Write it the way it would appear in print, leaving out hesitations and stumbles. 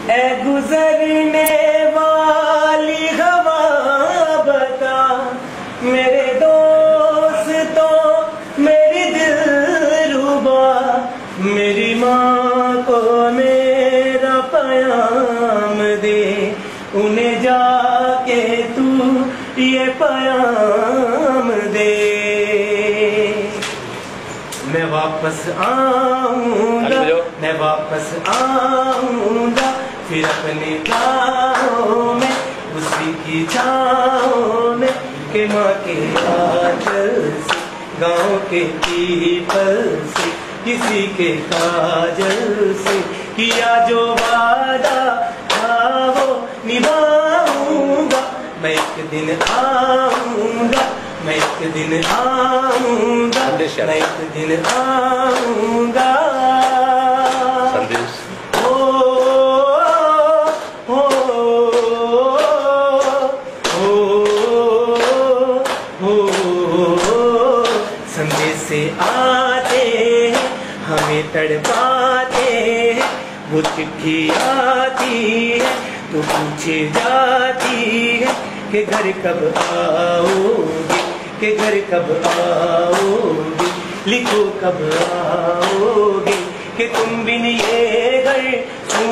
ऐ गुजरने वाली हवा बता मेरे दोस्तों मेरी दिलरुबा, मेरी माँ को मेरा पयाम दे, उन्हें जाके तू ये पयाम दे। मैं वापस आऊंगा, मैं वापस आऊंगा, फिर अपने गाँव में उसी की छाँव में, के माँ के आंचल से, गाँव के पीपल से, किसी के काजल से, किया जो वादा था वो निभाऊंगा। मैं एक दिन आऊंगा, मैं एक दिन आऊंगा, मैं एक दिन आऊंगा। संदेश ओ ओ ओ ओ संदेश से आते हमें तड़पाते, वो चिट्ठी आती है तो पूछे जाती है कि घर कब आओगे, कि घर कब आओगे, लिखो कब आओगे, कि तुम बिन ये घर